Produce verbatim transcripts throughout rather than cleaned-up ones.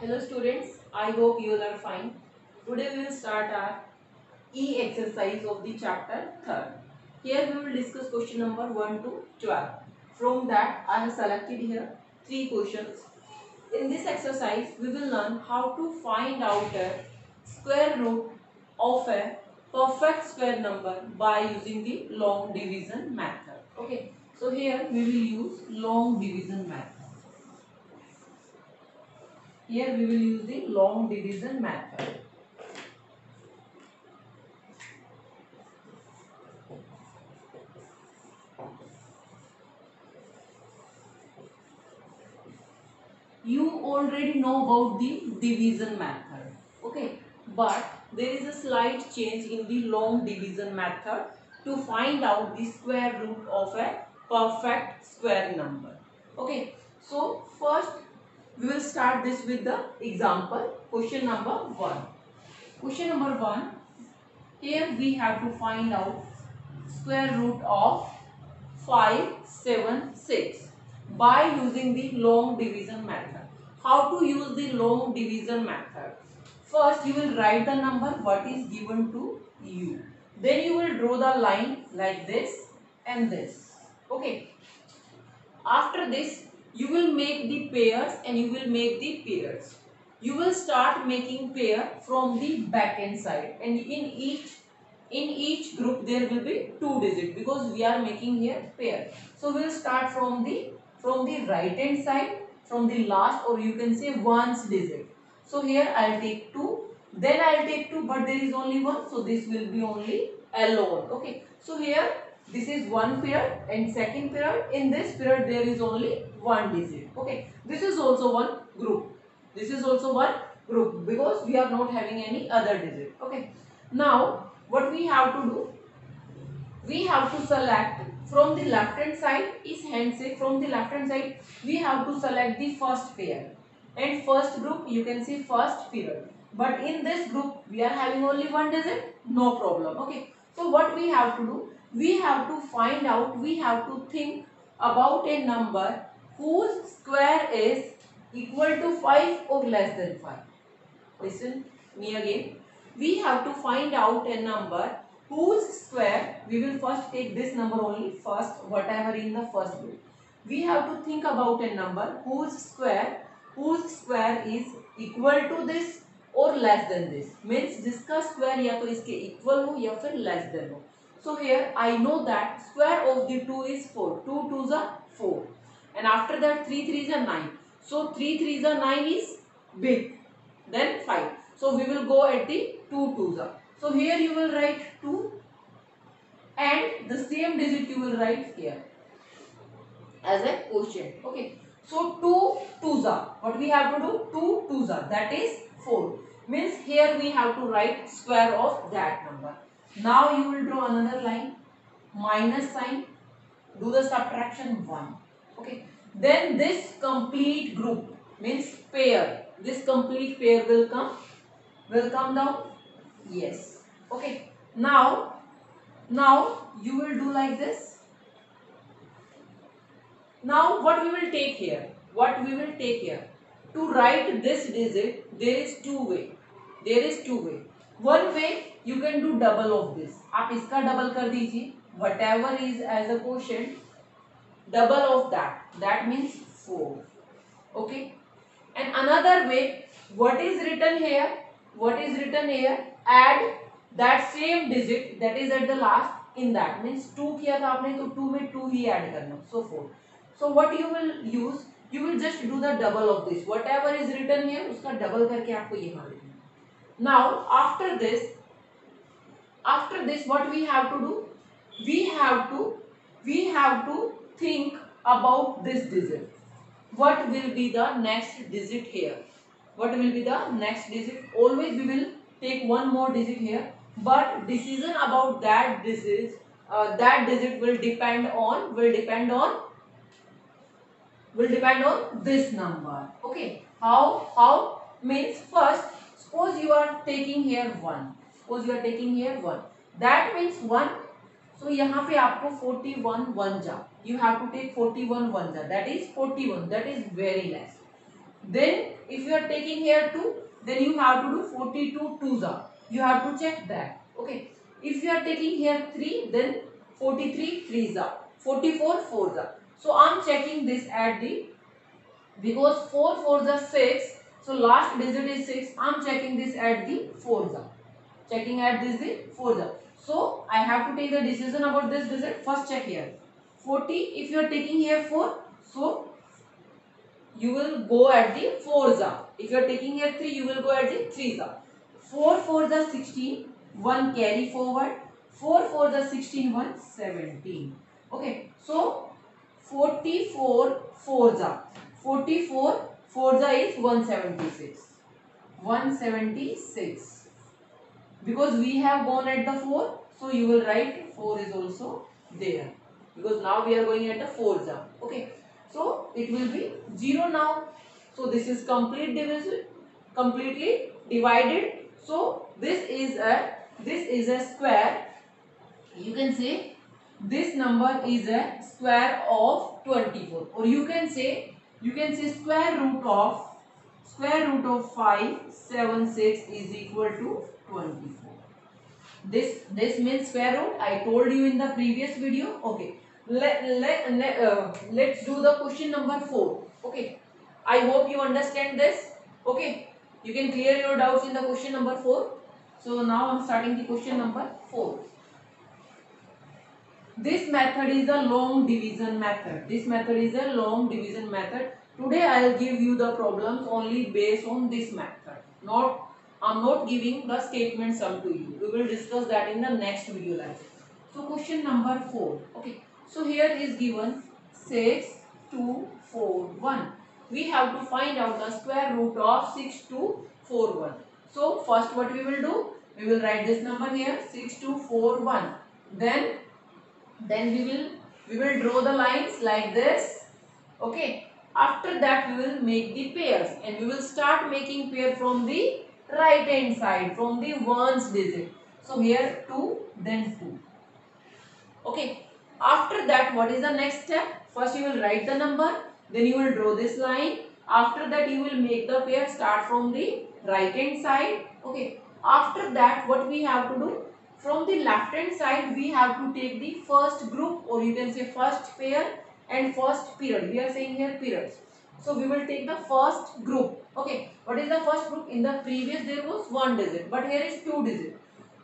Hello students, I hope you all are fine. Today we will start our E exercise of the chapter third. Here we will discuss question number one to twelve. From that I have selected here three questions. In this exercise we will learn how to find out a square root of a perfect square number by using the long division method. Okay, so here we will use long division method. Here we will use the long division method. You already know about the division method, okay, but there is a slight change in the long division method to find out the square root of a perfect square number. Okay, so first we will start this with the example. Question number one. Question number one, here we have to find out square root of five seven six by using the long division method. How to use the long division method? First you will write the number what is given to you. Then you will draw the line like this and this. Okay. After this you will make the pairs and you will make the pairs. You will start making pair from the back end side, and in each in each group there will be two digits because we are making here pair. So we will start from the from the right hand side, from the last, or you can say ones digit. So here I will take two, then I will take two, but there is only one, so this will be only alone. Okay, so here this is one pair and second pair. In this pair there is only one digit. Okay, this is also one group. This is also one group because we are not having any other digit. Okay, now what we have to do, we have to select from the left hand side is handshake. From the left hand side we have to select the first pair, and first group you can see first period, but in this group we are having only one digit, no problem. Okay, so what we have to do, we have to find out, we have to think about a number whose square is equal to five or less than five. Listen me again. We have to find out a number whose square, we will first take this number only first, whatever in the first group. We have to think about a number whose square, whose square is equal to this or less than this. Means जिसका square या तो इसके equal हो या फिर less than हो. So here I know that square of the two is four. two twos are four. And after that three threes are nine. So three threes are nine is big. Then five. So we will go at the two twos are. So here you will write two and the same digit you will write here as a quotient. Okay. So two twos are. What we have to do? two twos are. That is four. Means here we have to write square of that number. Now you will draw another line. Minus sign. Do the subtraction one. Okay. Then this complete group means pair. This complete pair will come. Will come down. Yes. Okay. Now, now you will do like this. Now what we will take here? What we will take here? To write this digit, there is two way. There is two way. One way you can do double of this. आप इसका double कर दीजिए. Whatever is as a quotient, double of that. That means four. Okay. And another way, what is written here? What is written here? Add that same digit that is at the last in that. Means two किया था आपने तो two में two ही add करना. So four. So what you will use? You will just do the double of this. Whatever is written here, उसका double करके आपको यहाँ लिखना. Now after this, after this what we have to do? We have to, we have to think about this digit. What will be the next digit here? What will be the next digit? Always we will take one more digit here, but decision about that digit, uh, that digit will depend on, will depend on, will depend on this number. Okay. How? How? Means first, suppose you are taking here one. Suppose you are taking here one. That means one. So यहाँ पे आपको forty-one one जा. You have to take forty-one one जा. That is forty-one. That is very less. Then if you are taking here two, then you have to do forty-two twos are. You have to check that. Okay. If you are taking here three, then forty-three threes are. forty-four fours are. So I am checking this at the, because four fours are six. So last digit is six. I am checking this at the fours are. Checking at this the fours are. So I have to take the decision about this digit. First check here. forty, if you are taking here four, so you will go at the fours are. If you are taking here three, you will go at the threes are. four fours are sixteen, one carry forward. four fours are sixteen, one seventeen. Okay, so forty-four fours are. forty-four fours are is one seventy-six. one seventy-six. Because we have gone at the four, so you will write four is also there. Because now we are going at the fours are. Okay. So it will be zero now. So this is complete division, completely divided. So this is a this is a square. You can say this number is a square of twenty-four, or you can say you can say square root of square root of five seven six is equal to twenty-four. This this means square root. I told you in the previous video. Okay. Let, let, let, uh, let's do the question number four. Okay. I hope you understand this. Okay. You can clear your doubts in the question number four. So now I am starting the question number four. This method is a long division method. This method is a long division method. Today I will give you the problems only based on this method. Not I am not giving the statement sum to you. We will discuss that in the next video live. So question number four. Okay. So here is given six, two, four, one. We have to find out the square root of six, two, four, one. So first what we will do? We will write this number here, six, two, four, one. Then, then we will we will draw the lines like this. Okay. After that we will make the pairs, and we will start making pair from the right hand side, from the ones digit. So here two, then two. Okay. After that, what is the next step? First you will write the number, then you will draw this line. After that you will make the pair start from the right hand side. Okay. After that, what we have to do? From the left hand side we have to take the first group, or you can say first pair and first period. We are saying here periods. So we will take the first group. Okay. What is the first group? In the previous there was one digit, but here is two digit.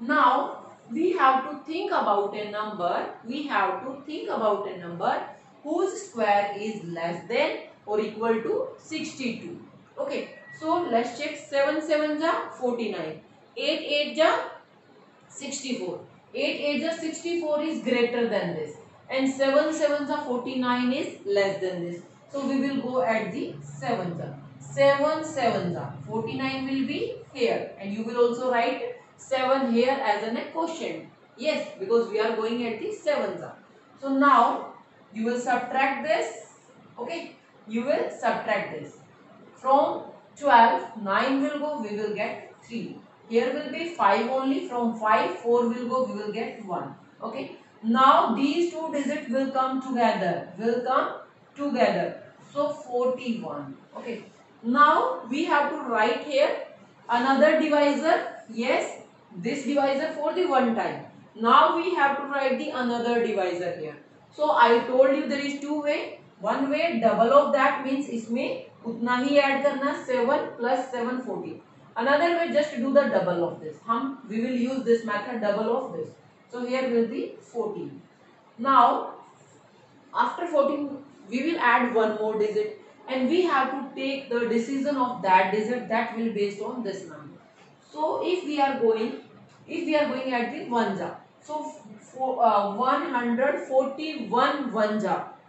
Now we have to think about a number, we have to think about a number whose square is less than or equal to sixty-two. Okay, so let's check. Seven sevens are forty-nine, eight eights are sixty-four, eight eights are sixty-four is greater than this, and seven sevens are forty-nine is less than this. So we will go at the sevens. seven sevens are forty-nine will be here, and you will also write seven here as an a quotient. Yes, because we are going at the sevens. So now you will subtract this. Okay, you will subtract this. From twelve, nine will go, we will get three. Here will be five only. From five, four will go, we will get one. Okay. Now these two digits will come together. Will come together. So forty-one. Okay. Now we have to write here another divisor. Yes. This divisor for the one time. Now we have to write the another divisor here. So I told you there is two way. One way double of that means इसमें उतना ही add करना seven plus seven fourteen. Another way just do the double of this. हम we will use this method double of this. So here will be fourteen. Now after fourteen we will add one more digit, and we have to take the decision of that digit that will based on this number. So if we are going, if we are going at the ones, so for uh, one hundred forty-one ones.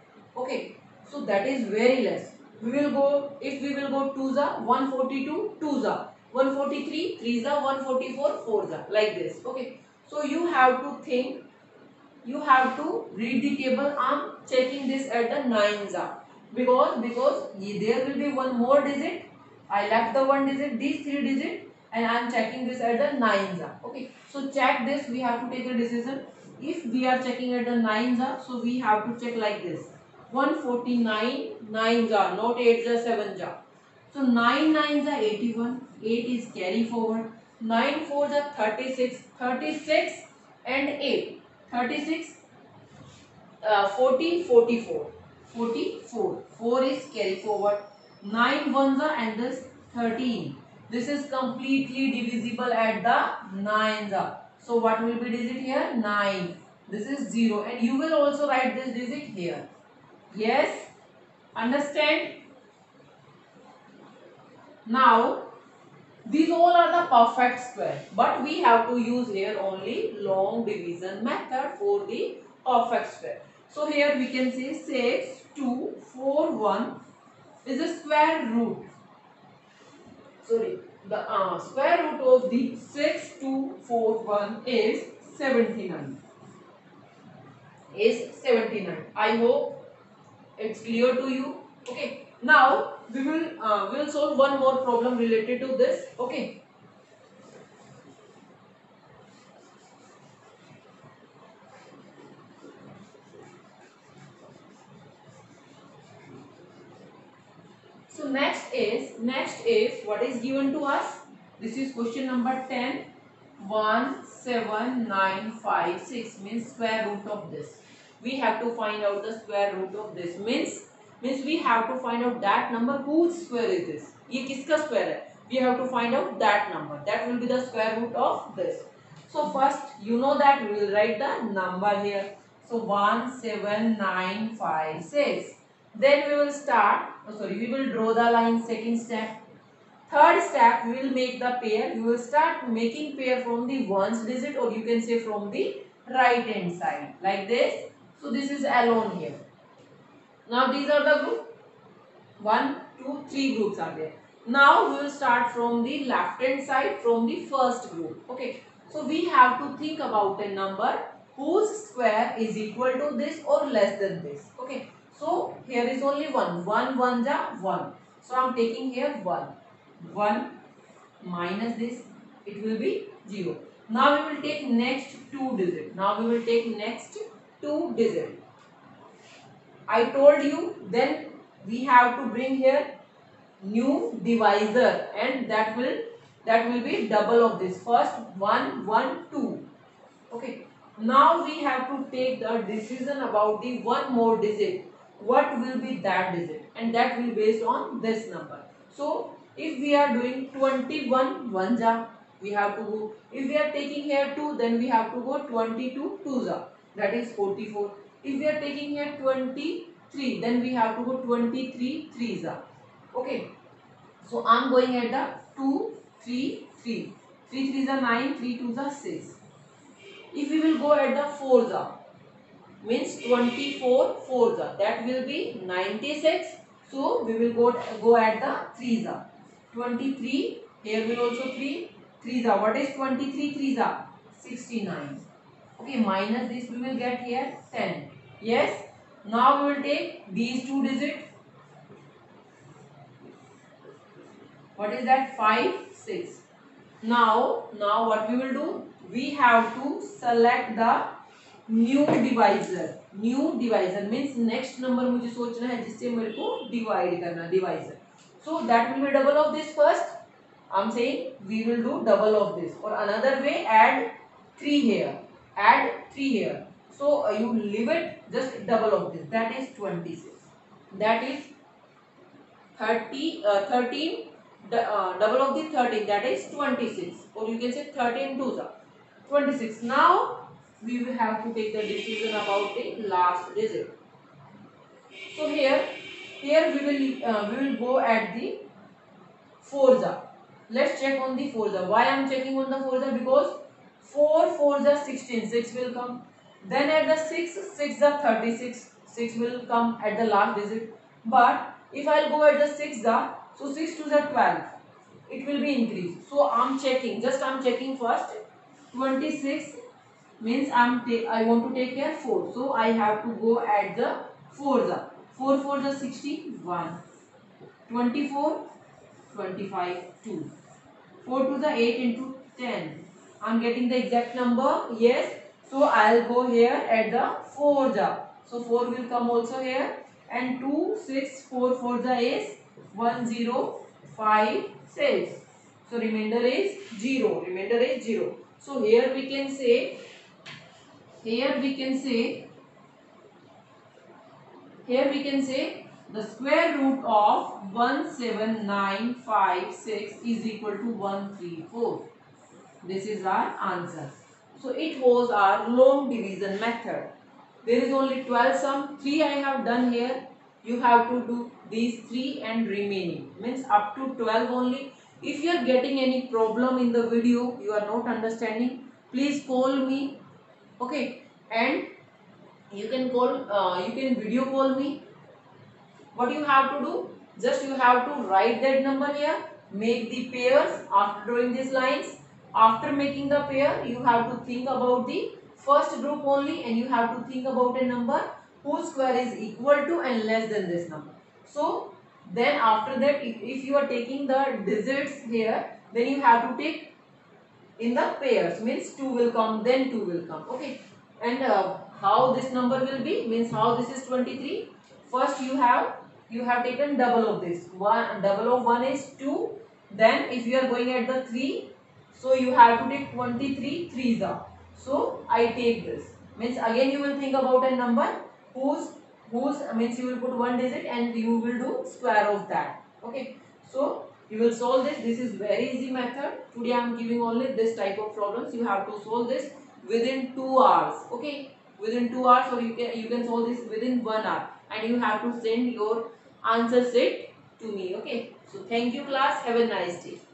Okay, so that is very less. We will go, if we will go twos, one forty-two twos, one forty-three threes, one forty-four fours, like this. Okay, so you have to think, you have to read the table. I am checking this at the nines, because because there will be one more digit. I left the one digit, these three digit, and I am checking this at the nines. Okay, so check this. We have to take a decision. If we are checking at the nines, so we have to check like this. one forty-nine nines are, not eights are, sevens are. So nine nines are eighty-one, eight is carry forward, nine fours are thirty-six, thirty-six and eight, thirty-six, uh, forty, forty-four, forty-four, four is carry forward, nine ones are and this thirteen. This is completely divisible at the nines. So what will be digit here? nine. This is zero and you will also write this digit here. Yes? Understand? Now, these all are the perfect square, but we have to use here only long division method for the perfect square. So here we can say six, two, four, one is a square root. Sorry, the uh, square root of the six, two, four, one is seventy-nine. Is seventy-nine. I hope it's clear to you. Okay. Now we will uh, we will solve one more problem related to this. Okay. So next is next is what is given to us. This is question number ten. one seven nine five six means square root of this. We have to find out the square root of this. Means means we have to find out that number whose square is this. ये किसका square है? We have to find out that number. That will be the square root of this. So first you know that we will write the number here. So one seven nine five six. Then we will start. Oh, sorry, we will draw the line. Second step. Third step, we will make the pair. We will start making pair from the ones digit or you can say from the right hand side like this. So this is alone here. Now these are the group. One, two, three groups are there. Now we will start from the left hand side from the first group. Okay. So we have to think about a number whose square is equal to this or less than this. Okay. So here is only one. One, one, ja, one. So I am taking here one. one minus this, it will be zero. Now we will take next two digit. Now we will take next two digit. I told you then we have to bring here new divisor and that will that will be double of this. First one, one, two. Okay. Now we have to take the decision about the one more digit. What will be that digit? And that will be based on this number. So if we are doing twenty-one ones, we have to go. If we are taking here two, then we have to go twenty-two twos. That is forty-four. If we are taking here twenty-three, then we have to go twenty-three threes. Okay. So I am going at the two, three, three. three threes are nine, three twos are six. If we will go at the fours, means twenty-four fours, that will be ninety-six. So we will go, go at the threes. twenty-three, here will also three, threes are, what is twenty-three threes are? sixty-nine. Okay, minus this we will get here ten. Yes, now we will take these two digits. What is that? five, six. Now, now what we will do? We have to select the new divisor. New divisor means next number मुझे सोचना है जिससे मेरे को divide करना, divisor. So that will be double of this first. I am saying we will do double of this. Or another way, add three here. Add three here. So uh, you leave it just double of this. That is twenty-six. That is thirty, uh, thirteen. The, uh, double of the thirteen. That is twenty-six. Or you can say thirteen twos are twenty-six. Now we will have to take the decision about the last digit. So here, here we will uh, we will go at the fours. Let's check on the fours. Why I am checking on the fours? Because four fours are sixteen. six will come. Then at the six, six are thirty-six. six will come at the last digit. But if I will go at the six, so six twos are twelve. It will be increased. So I am checking. Just I am checking first. twenty-six means I am I want to take here four. So I have to go at the fours. four fours are sixty-one. twenty-four, twenty-five, two. four twos are eight into ten. I am getting the exact number. Yes. So I will go here at the fours. So four will come also here. And two, six, four, fours is one, zero, five, six. So remainder is zero. Remainder is zero. So here we can say, here we can say, here we can say the square root of one seven nine five six is equal to one three four. This is our answer. So it was our long division method. There is only twelve sum. three I have done here. You have to do these three and remaining. Means up to twelve only. If you are getting any problem in the video, you are not understanding, please call me. Okay. And you can call, uh, you can video call me. What you have to do? Just you have to write that number here. Make the pairs after drawing these lines. After making the pair, you have to think about the first group only, and you have to think about a number whose square is equal to and less than this number. So then after that, if, if you are taking the digits here, then you have to take in the pairs, means two will come, then two will come. Okay. And uh, how this number will be, means how this is twenty-three. First you have you have taken double of this. One double of one is two. Then if you are going at the three, so you have to take twenty-three threes are. So I take this. Means again you will think about a number whose whose means you will put one digit and you will do square of that. Okay. So you will solve this. This is very easy method. Today I am giving only this type of problems. You have to solve this within two hours. Okay. Within two hours, or you can you can solve this within one hour. And you have to send your answer set to me. Okay. So thank you class. Have a nice day.